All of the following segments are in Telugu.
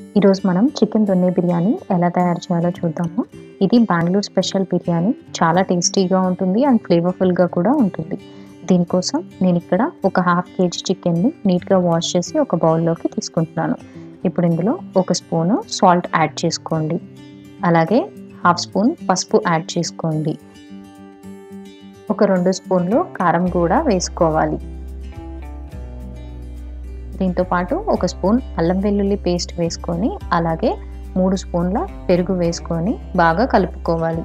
ఈరోజు మనం చికెన్ దొన్నె బిర్యానీ ఎలా తయారు చేయాలో చూద్దాము. ఇది బెంగుళూరు స్పెషల్ బిర్యానీ. చాలా టేస్టీగా ఉంటుంది అండ్ ఫ్లేవర్‌ఫుల్‌గా కూడా ఉంటుంది. దీనికోసం నేనిక్కడ ఒక హాఫ్ కేజీ చికెన్‌ని నీట్‌గా వాష్ చేసి ఒక బౌల్‌లోకి తీసుకుంటున్నాను. ఇప్పుడు ఇందులో ఒక స్పూను సాల్ట్ యాడ్ చేసుకోండి. అలాగే హాఫ్ స్పూన్ పసుపు యాడ్ చేసుకోండి. ఒక 2 స్పూన్లు కారం కూడా వేసుకోవాలి. దీంతో పాటు ఒక స్పూన్ అల్లం వెల్లుల్లి పేస్ట్ వేసుకొని అలాగే 3 స్పూన్ల పెరుగు వేసుకొని బాగా కలుపుకోవాలి.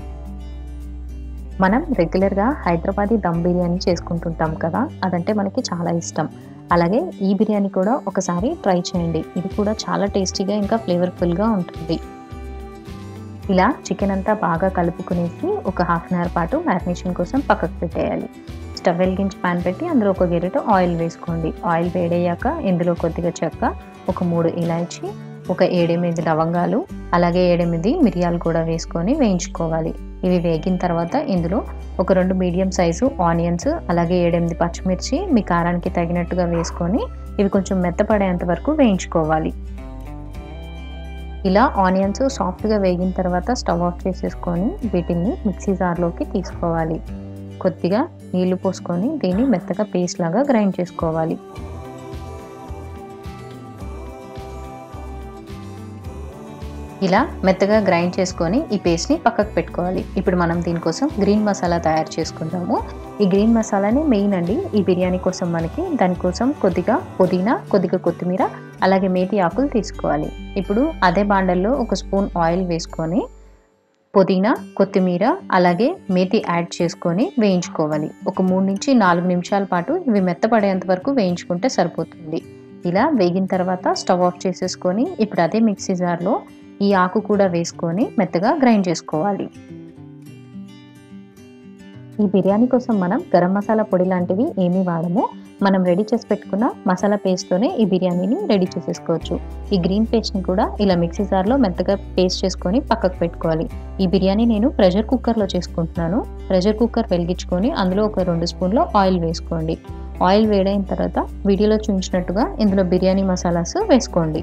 మనం రెగ్యులర్‌గా హైదరాబాదీ దమ్ బిర్యానీ చేసుకుంటుంటాం కదా! అదంటే మనకి చాలా ఇష్టం. అలాగే ఈ బిర్యానీ కూడా ఒకసారి ట్రై చేయండి. ఇది కూడా చాలా టేస్టీగా ఇంకా ఫ్లేవర్‌ఫుల్‌గా ఉంటుంది. ఇలా చికెన్ అంతా బాగా కలుపుకునేసి ఒక హాఫ్ అన్ అవర్ పాటు మ్యారినేషన్ కోసం పక్కకు పెట్టేయాలి. స్టవ్ వెలిగించి పాన్ పెట్టి అందులో ఒక గెరిట ఆయిల్ వేసుకోండి. ఆయిల్ వేడయ్యాక ఇందులో కొద్దిగా చెక్క, ఒక 3 ఇలాచీ, ఒక 7, 8 లవంగాలు, అలాగే 7, 8 మిరియాలు కూడా వేసుకొని వేయించుకోవాలి. ఇవి వేగిన తర్వాత ఇందులో ఒక 2 మీడియం సైజు ఆనియన్స్, అలాగే 7, 8 పచ్చిమిర్చి మీ కారానికి తగినట్టుగా వేసుకొని ఇవి కొంచెం మెత్తపడేంత వరకు వేయించుకోవాలి. ఇలా ఆనియన్స్ సాఫ్ట్‌గా వేగిన తర్వాత స్టవ్ ఆఫ్ చేసేసుకొని వీటిని మిక్సీ జార్‌లోకి తీసుకోవాలి. కొద్దిగా నీళ్లు పోసుకొని దీన్ని మెత్తగా పేస్ట్ లాగా గ్రైండ్ చేసుకోవాలి. ఇలా మెత్తగా గ్రైండ్ చేసుకొని ఈ పేస్ట్‌ని పక్కకు పెట్టుకోవాలి. ఇప్పుడు మనం దీనికోసం గ్రీన్ మసాలా తయారు చేసుకుందాము. ఈ గ్రీన్ మసాలానే మెయిన్ అండి ఈ బిర్యానీ కోసం మనకి. దానికోసం కొద్దిగా పుదీనా, కొద్దిగా కొత్తిమీర, అలాగే మేతి ఆకులు తీసుకోవాలి. ఇప్పుడు అదే బాండల్లో ఒక స్పూన్ ఆయిల్ వేసుకొని పుదీనా, కొత్తిమీర, అలాగే మేతి యాడ్ చేసుకొని వేయించుకోవాలి. ఒక 3-4 నిమిషాల పాటు ఇవి మెత్తపడేంత వరకు వేయించుకుంటే సరిపోతుంది. ఇలా వేగిన తర్వాత స్టవ్ ఆఫ్ చేసేసుకొని ఇప్పుడు అదే మిక్సీ జార్‌లో ఈ ఆకు కూడా వేసుకొని మెత్తగా గ్రైండ్ చేసుకోవాలి. ఈ బిర్యానీ కోసం మనం గరం మసాలా పొడి లాంటివి ఏమీ వాడము. మనం రెడీ చేసి పెట్టుకున్న మసాలా పేస్ట్‌తోనే ఈ బిర్యానీని రెడీ చేసేసుకోవచ్చు. ఈ గ్రీన్ పేస్ట్‌ని కూడా ఇలా మిక్సీ జార్‌లో మెత్తగా పేస్ట్ చేసుకొని పక్కకు పెట్టుకోవాలి. ఈ బిర్యానీ నేను ప్రెషర్ కుక్కర్‌లో చేసుకుంటున్నాను. ప్రెషర్ కుక్కర్ వెలిగించుకొని అందులో ఒక 2 స్పూన్ల ఆయిల్ వేసుకోండి. ఆయిల్ వేడైన తర్వాత వీడియోలో చూపించినట్టుగా ఇందులో బిర్యానీ మసాలాస్ వేసుకోండి.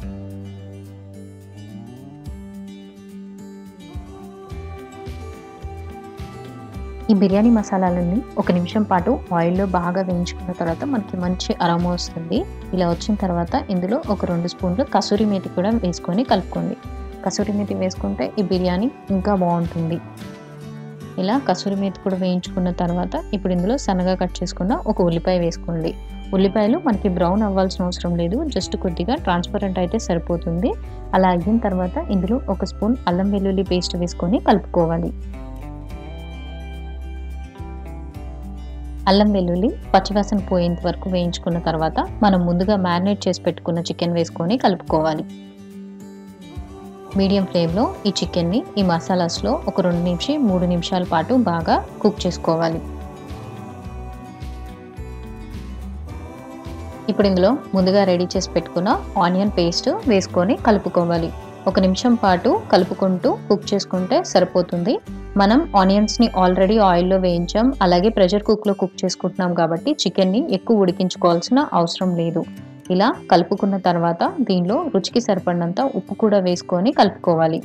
ఈ బిర్యానీ మసాలాలన్నీ ఒక నిమిషం పాటు ఆయిల్‌లో బాగా వేయించుకున్న తర్వాత మనకి మంచి అరోమా వస్తుంది. ఇలా వచ్చిన తర్వాత ఇందులో ఒక 2 స్పూన్లు కసూరి మేతి కూడా వేసుకొని కలుపుకోండి. కసూరి మేతి వేసుకుంటే ఈ బిర్యానీ ఇంకా బాగుంటుంది. ఇలా కసూరి మేతి కూడా వేయించుకున్న తర్వాత ఇప్పుడు ఇందులో సన్నగా కట్ చేసుకున్న ఒక ఉల్లిపాయ వేసుకోండి. ఉల్లిపాయలు మనకి బ్రౌన్ అవ్వాల్సిన అవసరం లేదు. జస్ట్ కొద్దిగా ట్రాన్స్పరెంట్ అయితే సరిపోతుంది. అలా అయిన తర్వాత ఇందులో ఒక స్పూన్ అల్లం వెల్లుల్లి పేస్ట్ వేసుకొని కలుపుకోవాలి. అల్లం వెల్లుల్లి పచ్చివాసన పోయేంత వరకు వేయించుకున్న తర్వాత మనం ముందుగా మ్యారినేట్ చేసి పెట్టుకున్న చికెన్ వేసుకొని కలుపుకోవాలి. మీడియం ఫ్లేమ్‌లో ఈ చికెన్‌ని ఈ మసాలాస్‌లో ఒక 2-3 నిమిషాల పాటు బాగా కుక్ చేసుకోవాలి. ఇప్పుడు ఇందులో ముందుగా రెడీ చేసి పెట్టుకున్న ఆనియన్ పేస్ట్ వేసుకొని కలుపుకోవాలి. ఒక నిమిషం పాటు కలుపుకుంటూ కుక్ చేసుకుంటే సరిపోతుంది. మనం ఆనియన్స్‌ని ఆల్రెడీ ఆయిల్‌లో వేయించాం. అలాగే ప్రెషర్ కుక్‌లో కుక్ చేసుకుంటున్నాం కాబట్టి చికెన్‌ని ఎక్కువ ఉడికించుకోవాల్సిన అవసరం లేదు. ఇలా కలుపుకున్న తర్వాత దీనిలో రుచికి సరిపడినంత ఉప్పు కూడా వేసుకొని కలుపుకోవాలి.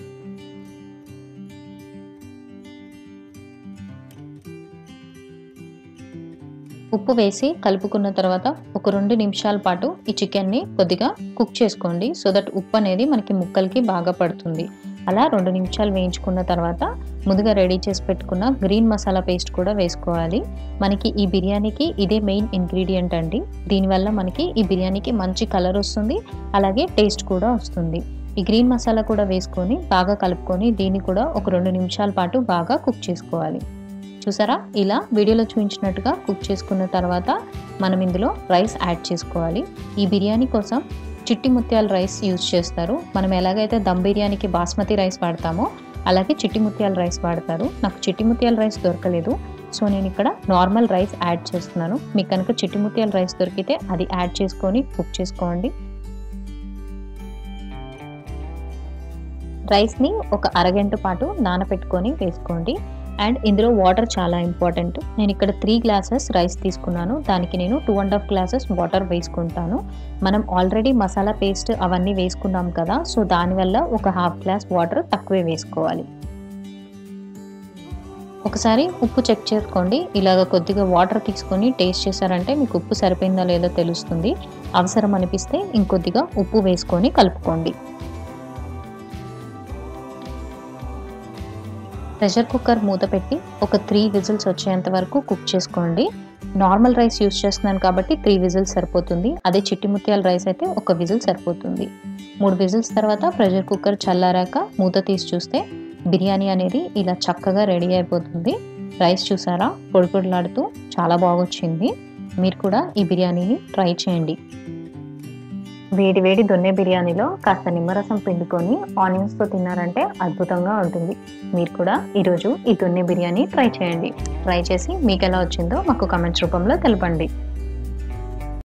ఉప్పు వేసి కలుపుకున్న తర్వాత ఒక 2 నిమిషాల పాటు ఈ చికెన్‌ని కొద్దిగా కుక్ చేసుకోండి. సో దట్ ఉప్పు అనేది మనకి ముక్కలకి బాగా పడుతుంది. అలా 2 నిమిషాలు వేయించుకున్న తర్వాత ముందుగా రెడీ చేసి పెట్టుకున్న గ్రీన్ మసాలా పేస్ట్ కూడా వేసుకోవాలి. మనకి ఈ బిర్యానీకి ఇదే మెయిన్ ఇంగ్రీడియంట్ అండి. దీనివల్ల మనకి ఈ బిర్యానీకి మంచి కలర్ వస్తుంది. అలాగే టేస్ట్ కూడా వస్తుంది. ఈ గ్రీన్ మసాలా కూడా వేసుకొని బాగా కలుపుకొని దీన్ని కూడా ఒక 2 నిమిషాల పాటు బాగా కుక్ చేసుకోవాలి. చూసారా? ఇలా వీడియోలో చూపించినట్టుగా కుక్ చేసుకున్న తర్వాత మనం ఇందులో రైస్ యాడ్ చేసుకోవాలి. ఈ బిర్యానీ కోసం చిట్టి ముత్యాల రైస్ యూజ్ చేస్తారు. మనం ఎలాగైతే దమ్ బిర్యానీకి బాస్మతి రైస్ వాడతామో అలాగే చిట్టి ముత్యాల రైస్ వాడతారు. నాకు చిట్టి ముత్యాల రైస్ దొరకలేదు. సో నేను ఇక్కడ నార్మల్ రైస్ యాడ్ చేస్తున్నాను. మీకు కనుక చిట్టి ముత్యాల రైస్ దొరికితే అది యాడ్ చేసుకొని కుక్ చేసుకోండి. రైస్‌ని ఒక అరగంట పాటు నానబెట్టుకొని వేసుకోండి. అండ్ ఇందులో వాటర్ చాలా ఇంపార్టెంట్. నేను ఇక్కడ 3 గ్లాసెస్ రైస్ తీసుకున్నాను. దానికి నేను 2½ గ్లాసెస్ వాటర్ వేసుకుంటాను. మనం ఆల్రెడీ మసాలా పేస్ట్ అవన్నీ వేసుకున్నాం కదా, సో దానివల్ల ఒక ½ గ్లాస్ వాటర్ తక్కువే వేసుకోవాలి. ఒకసారి ఉప్పు చెక్ చేసుకోండి. ఇలాగ కొద్దిగా వాటర్ తీసుకొని టేస్ట్ చేశారంటే మీకు ఉప్పు సరిపోయిందా లేదో తెలుస్తుంది. అవసరం అనిపిస్తే ఇంకొద్దిగా ఉప్పు వేసుకొని కలుపుకోండి. ప్రెషర్ కుక్కర్ మూత పెట్టి ఒక 3 విజిల్స్ వచ్చేంత వరకు కుక్ చేసుకోండి. నార్మల్ రైస్ యూస్ చేస్తున్నాను కాబట్టి 3 విజిల్స్ సరిపోతుంది. అదే చిట్టి ముత్యాల రైస్ అయితే ఒక విజిల్ సరిపోతుంది. 3 విజిల్స్ తర్వాత ప్రెషర్ కుక్కర్ చల్లారాక మూత తీసి చూస్తే బిర్యానీ అనేది ఇలా చక్కగా రెడీ అయిపోతుంది. రైస్ చూసారా, పొడి పొడిలాడుతూ చాలా బాగొచ్చింది. మీరు కూడా ఈ బిర్యానీని ట్రై చేయండి. వేడి వేడి దొన్నె బిర్యానీలో కాస్త నిమ్మరసం పిండుకొని ఆనియన్స్తో తిన్నారంటే అద్భుతంగా ఉంటుంది. మీరు కూడా ఈరోజు ఈ దొన్నె బిర్యానీ ట్రై చేయండి. ట్రై చేసి మీకు ఎలా వచ్చిందో మాకు కామెంట్స్ రూపంలో తెలపండి.